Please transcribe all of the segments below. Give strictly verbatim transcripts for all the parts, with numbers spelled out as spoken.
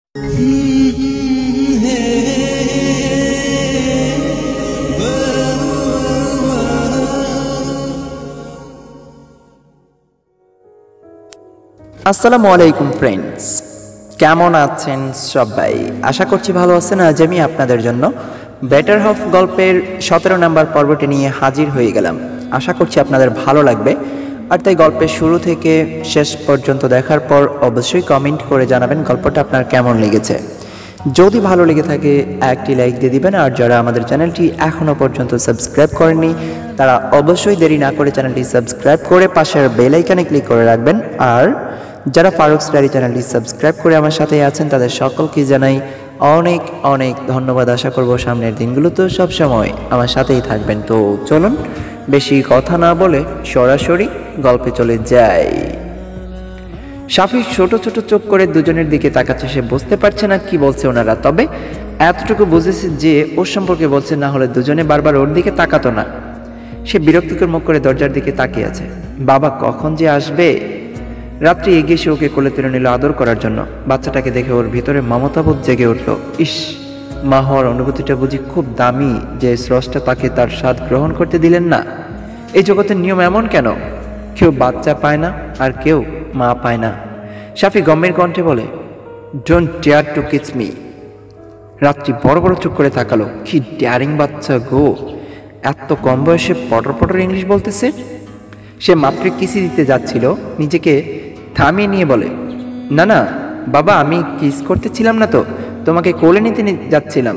আসসালামু আলাইকুম ফ্রেন্ডস, কেমন আছেন সবাই? আশা করছি ভালো আছেন। আজ আমি আপনাদের জন্য বেটার হাফ গল্পের সতেরো নম্বর পর্বটি নিয়ে হাজির হয়ে গেলাম। আশা করছি আপনাদের ভালো লাগবে, আর তাই গল্পের শুরু থেকে শেষ পর্যন্ত দেখার পর অবশ্যই কমেন্ট করে জানাবেন গল্পটা আপনার কেমন লেগেছে। যদি ভালো লেগে থাকে একটি লাইক দিয়ে দিবেন, আর যারা আমাদের চ্যানেলটি এখনও পর্যন্ত সাবস্ক্রাইব করেননি তারা অবশ্যই দেরি না করে চ্যানেলটি সাবস্ক্রাইব করে পাশের বেল আইকনে ক্লিক করে রাখবেন। আর যারা ফারুক স্টাডি চ্যানেলটি সাবস্ক্রাইব করে আমার সাথে আছেন তাদের সকলকে জানাই অনেক অনেক ধন্যবাদ। আশা করব সামনের দিনগুলোতেও সবসময় আমার সাথেই থাকবেন। তো চলুন বেশি কথা না বলে সরাসরি গল্পে চলে যাই। শাফি ছোট ছোট চোখ করে দুজনের দিকে তাকাচ্ছে। সে বুঝতে পারছে না কি বলছে ওনারা, তবে এতটুকু বুঝেছে যে ওর সম্পর্কে বলছে, না হলে দুজনে বারবার ওর দিকে তাকাতো না। সে বিরক্তিকর মুখ করে দরজার দিকে তাকিয়ে আছে। বাবা কখন যে আসবে? রাত্রি এগিয়ে সে ওকে কোলে তুলে নিল আদর করার জন্য। বাচ্চাটাকে দেখে ওর ভিতরে মমতাবোধ জেগে উঠল। ইস, মা হওয়ার অনুভূতিটা বুঝি খুব দামি যে স্রষ্টা তাকে তার স্বাদ গ্রহণ করতে দিলেন না। এই জগতের নিয়ম এমন কেন? কেউ বাচ্চা পায় না আর কেউ মা পায় না। শাফি গম্ভীর কণ্ঠে বলে, don't dare to kiss me. Ratri বড় বড় চোখ করে তাকালো। কি ডেয়ারিং বাচ্চা গো, এত কম বয়সে পটর পটর ইংলিশ বলতেছে। সে মাত্র কিসি দিতে যাচ্ছিল, নিজেকে থামিয়ে নিয়ে বলে, না না বাবা, আমি কিস করতেছিলাম না তো, তোমাকে কোলে নিতে যাচ্ছিলাম।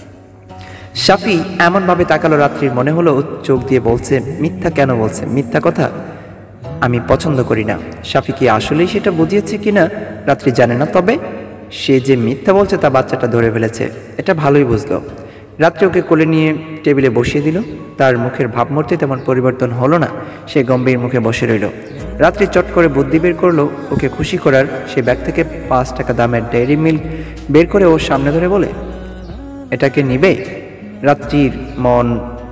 শাফি এমনভাবে তাকালো, রাত্রির মনে হলো চোখ দিয়ে বলছে মিথ্যা কেন বলছে, মিথ্যা কথা আমি পছন্দ করি না। শাফি কি আসলেই সেটা বুঝিয়েছে কিনা রাত্রি জানে না, তবে সে যে মিথ্যা বলছে তা বাচ্চাটা ধরে ফেলেছে, এটা ভালোই বুঝলো। রাত্রি ওকে কোলে নিয়ে টেবিলে বসিয়ে দিল। তার মুখের ভাবমূর্তি তেমন পরিবর্তন হলো না, সে গম্ভীর মুখে বসে রইল। রাত্রি চট করে বুদ্ধি বের করলো ওকে খুশি করার। সে ব্যাগ থেকে পাঁচ টাকা দামের ডেইরি মিল্ক বের করে ওর সামনে ধরে বলে, এটাকে নিবে? রাত্রির মন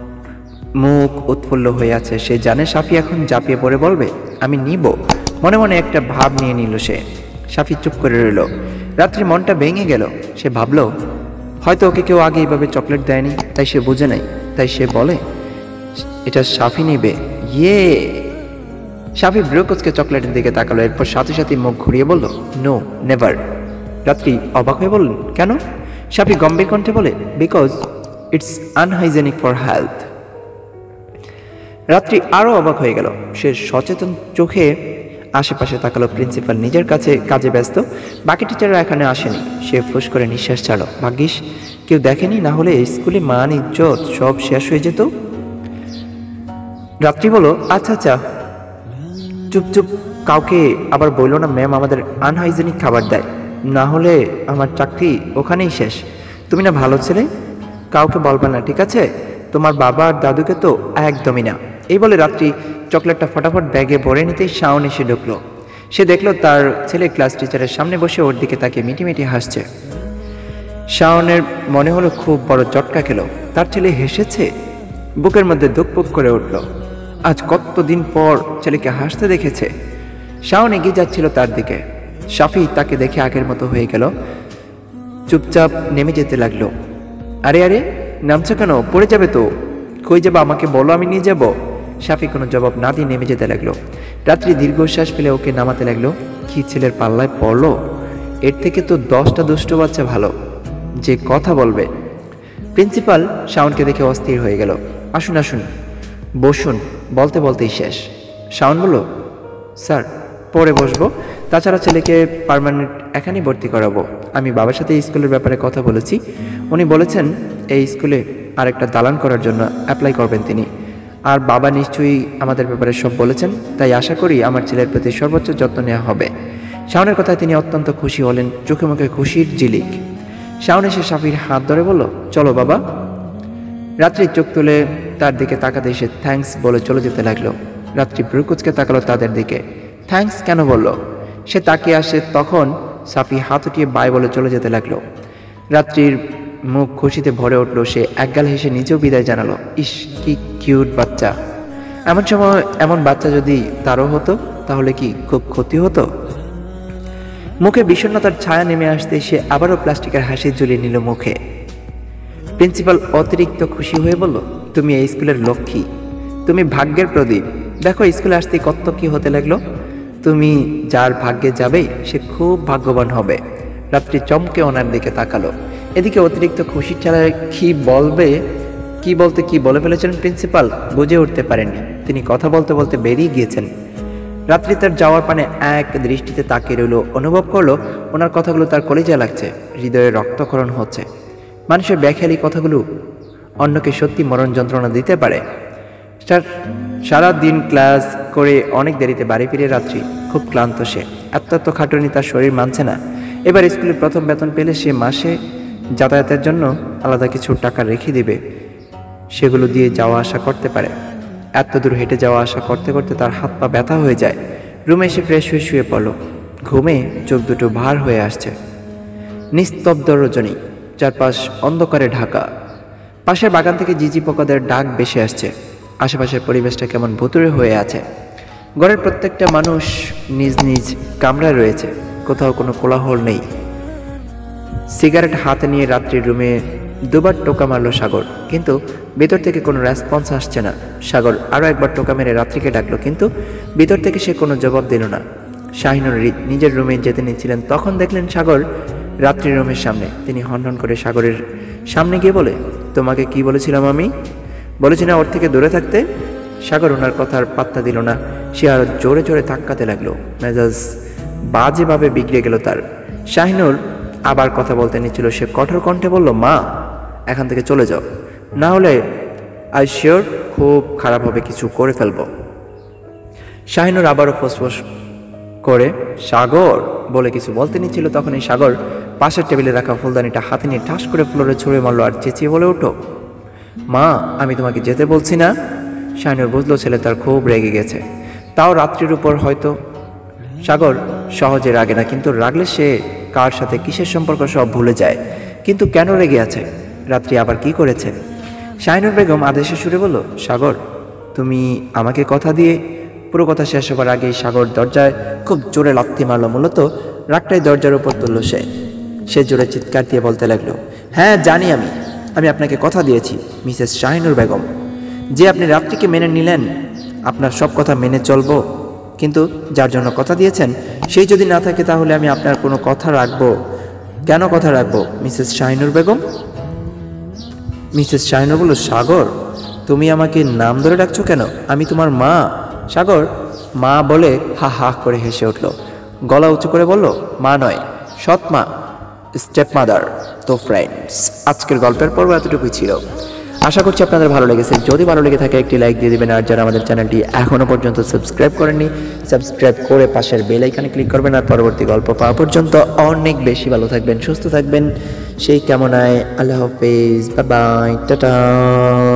মুখ উৎফুল্ল হয়ে আছে। সে জানে শাফি এখন ঝাঁপিয়ে পড়ে বলবে আমি নিব। মনে মনে একটা ভাব নিয়ে নিল সে। শাফি চুপ করে রইল। রাত্রির মনটা ভেঙে গেল। সে ভাবলো হয়তো ওকে কেউ আগে এইভাবে চকলেট দেয়নি, তাই সে বুঝে নাই। তাই সে বলে এটা শাফি নিবে। ইয়ে! শাফি ব্রুকসকে চকলেটের দিকে তাকালো, এরপর সাথে সাথে মুখ ঘুরিয়ে বলল, নো নেভার। রাত্রি অবাক হয়ে বললেন, কেন? শাফি গম্ভীর কণ্ঠে বলে, because it's unhygienic for health. Ratri আরও অবাক হয়ে গেল। সে সচেতন চোখে আশেপাশে তাকালো। প্রিন্সিপাল নিজের কাছে কাজে ব্যস্ত, বাকি টিচাররা এখানে আসেনি। সে ফুস করে নিঃশ্বাস ছাড়ল। ভাগ্যিস কেউ দেখেনি, না হলে স্কুলে মান ইজ্জত সব শেষ হয়ে যেত। রাত্রি বলো, আচ্ছা আচ্ছা চুপ চুপ, কাউকে আবার বললো না ম্যাম আমাদের আনহাইজেনিক খাবার দেয়, না হলে আমার চাকরি ওখানেই শেষ। তুমি না ভালো ছেলে, কাউকে বলবে না, ঠিক আছে? তোমার বাবা আর দাদুকে তো একদমই না। এই বলে রাত্রি চকলেটটা ফটাফট ব্যাগে ভরে নিতেই শাওন এসে ঢুকলো। সে দেখলো তার ছেলে ক্লাস টিচারের সামনে বসে ওর দিকে তাকে মিটিমিটি হাসছে। শাওনের মনে হলো খুব বড় চটকা খেলো। তার ছেলে হেসেছে। বুকের মধ্যে ধুকপুক করে উঠল। আজ কতদিন পর ছেলেকে হাসতে দেখেছে। শাওন এগিয়ে যাচ্ছিল তার দিকে। শাফি তাকে দেখে আগের মতো হয়ে গেল, চুপচাপ নেমে যেতে লাগলো। আরে আরে নামছো কেন? পড়ে যাবে তো। কই যাবো আমাকে বলো, আমি নিয়ে যাব। শাফি কোনো জবাব না দিয়ে নেমে যেতে লাগলো। রাত্রি দীর্ঘশ্বাস ফেলে ওকে নামাতে লাগলো। কি ছেলের পাল্লায় পড়লো! এর থেকে তো দশটা দুষ্ট বাচ্চা ভালো, যে কথা বলবে। প্রিন্সিপাল শাওনকে দেখে অস্থির হয়ে গেল। আসুন আসুন বসুন, বলতে বলতেই শেষ। শাওন বলল, স্যার পরে বসবো, তাছাড়া ছেলেকে পার্মানেন্ট এখানেই ভর্তি করাবো। আমি বাবার সাথে এই স্কুলের ব্যাপারে কথা বলেছি। উনি বলেছেন এই স্কুলে আরেকটা দালান করার জন্য অ্যাপ্লাই করবেন তিনি। আর বাবা নিশ্চয়ই আমাদের ব্যাপারে সব বলেছেন, তাই আশা করি আমার ছেলের প্রতি সর্বোচ্চ যত্ন নেওয়া হবে। শাওনের কথায় তিনি অত্যন্ত খুশি হলেন, চোখে মুখে খুশির ঝিলিক। শাওন এসে শাফির হাত ধরে বলল, চলো বাবা। রাত্রি চোখ তুলে তার দিকে তাকাতে এসে থ্যাঙ্কস বলে চলে যেতে লাগলো। রাত্রি ব্রুকুচকে তাকালো তাদের দিকে। থ্যাঙ্কস কেন বলল? সে তাকিয়ে আসে, তখন শাফি হাত উঠিয়ে বাই বলে চলে যেতে লাগলো। রাত্রির মুখ খুশিতে ভরে উঠল। সে একগাল হেসে নিজেও বিদায় জানালো। ইস কি কিউট বাচ্চা! এমন সময় এমন বাচ্চা যদি তারও হতো তাহলে কি খুব ক্ষতি হতো? মুখে বিষণ্ণতার ছায়া নেমে আসতে সে আবারও প্লাস্টিকের হাসি ঝুলিয়ে নিল মুখে। প্রিন্সিপাল অতিরিক্ত খুশি হয়ে বলল, তুমি এই স্কুলের লক্ষ্মী, তুমি ভাগ্যের প্রদীপ। দেখো স্কুলে আসতে কত কি হতে লাগলো। তুমি যার ভাগ্যে যাবে সে খুব ভাগ্যবান হবে। রাত্রি চমকে ওনার দিকে তাকালো। এদিকে অতিরিক্ত খুশির চালায় কি বলবে কি বলতে কি বলে ফেলেছেন প্রিন্সিপাল বুঝে উঠতে পারেননি। তিনি কথা বলতে বলতে বেরিয়ে গিয়েছেন। রাত্রি তার যাওয়ার পানে এক দৃষ্টিতে তাকিয়ে রইল। অনুভব করলো ওনার কথাগুলো তার কলিজায় লাগছে, হৃদয়ে রক্তক্ষরণ হচ্ছে। মানুষের ব্যাখ্যালি কথাগুলো অন্যকে সত্যি মরণ যন্ত্রণা দিতে পারে। সারা দিন ক্লাস করে অনেক দেরিতে বাড়ি ফিরে রাত্রি খুব ক্লান্ত। সে এত এত খাটুনি তার শরীর মানছে না। এবার স্কুলের প্রথম বেতন পেলে সে মাসে যাতায়াতের জন্য আলাদা কিছু টাকা রেখে দিবে, সেগুলো দিয়ে যাওয়া আসা করতে পারে। এত দূর হেঁটে যাওয়া আসা করতে করতে তার হাত পা ব্যথা হয়ে যায়। রুমে এসে ফ্রেশ হয়ে শুয়ে পড়ল। ঘুমে চোখ দুটো ভার হয়ে আসছে। নিস্তব্ধ রজনী, চারপাশ অন্ধকারে ঢাকা। পাশের বাগান থেকে জিজি পোকাদের ডাক ভেসে আসছে। আশেপাশের পরিবেশটা কেমন ভুতুড়ে হয়ে আছে। ঘরের প্রত্যেকটা মানুষ নিজ নিজ কামরায় রয়েছে, কোথাও কোনো কোলাহল নেই। সিগারেট হাতে নিয়ে রাত্রির রুমে দুবার টোকা মারল সাগর, কিন্তু ভেতর থেকে কোনো রেসপন্স আসছে না। সাগর আরও একবার টোকা মেরে রাত্রিকে ডাকলো, কিন্তু ভিতর থেকে সে কোনো জবাব দিল না। শাহিনুর নিজের রুমে যেতে নিচ্ছিলেন, তখন দেখলেন সাগর রাত্রির রুমের সামনে। তিনি হনহন করে সাগরের সামনে গিয়ে বলে, তোমাকে কি বলেছিলাম আমি? বলেছি না ওর থেকে দূরে থাকতে? সাগর ওনার কথার পাত্তা দিল না। সে আরো জোরে জোরে ধাক্কাতে লাগলো। মেজাজ বাজেভাবে বিগড়ে গেল তার। শাহিনুর আবার কথা বলতে নিচ্ছিল। সে কঠোর কণ্ঠে বলল, মা এখান থেকে চলে যাও, না হলে আই শিওর খুব খারাপ হবে, কিছু করে ফেলবো। শাহিনুর আবারও ফোসফোস করে সাগর বলে কিছু বলতে নিচ্ছিল। তখন এই সাগর পাশের টেবিলে রাখা ফুলদানিটা হাতে নিয়ে ঠাস করে ফ্লোরে ছুঁড়ে মারলো আর চেঁচিয়ে বলে, ওঠো মা, আমি তোমাকে যেতে বলছি না। শাহিনুর বুঝলো ছেলে তার খুব রেগে গেছে, তাও রাত্রির উপর। হয়তো সাগর সহজে রাগে না, কিন্তু রাগলে সে কার সাথে কিসের সম্পর্ক সব ভুলে যায়। কিন্তু কেন রেগে আছে? রাত্রি আবার কি করেছে? শাহিনুর বেগম আদেশে সুরে বলল, সাগর তুমি আমাকে কথা দিয়ে। পুরো কথা শেষ হবার আগেই সাগর দরজায় খুব জোরে লাথি মারল। মূলত রাগটাই দরজার উপর তুলল সে। সে জোরে চিৎকার দিয়ে বলতে লাগলো, হ্যাঁ জানি আমি আমি আপনাকে কথা দিয়েছি মিসেস শাহিনুর বেগম, যে আপনি রাত্রিকে মেনে নিলেন আপনার সব কথা মেনে চলবো, কিন্তু যার জন্য কথা দিয়েছেন সেই যদি না থাকে তাহলে আমি আপনার কোনো কথা রাখবো কেন? কথা রাখবো মিসেস শাহিনুর বেগম। মিসেস শাহিনুর বলল, সাগর তুমি আমাকে নাম ধরে ডাকছো কেন? আমি তোমার মা। সাগর মা বলে হা হা করে হেসে উঠল। গলা উঁচু করে বলল, মা নয়, সৎ মা, স্টেপ মাদার। তো ফ্রেন্ডস, আজকের গল্পের পর্ব এতটুকুই ছিল। আশা করছি আপনাদের ভালো লেগেছে। যদি ভালো লেগে থাকে একটি লাইক দিয়ে দিবেন, আর যারা আমাদের চ্যানেলটি এখনও পর্যন্ত সাবস্ক্রাইব করেননি সাবস্ক্রাইব করে পাশের বেল আইকনে ক্লিক করবেন। আর পরবর্তী গল্প পাওয়া পর্যন্ত অনেক বেশি ভালো থাকবেন, সুস্থ থাকবেন, সেই কামনায় আল্লাহ হাফেজ, বাই বাই, টাটা।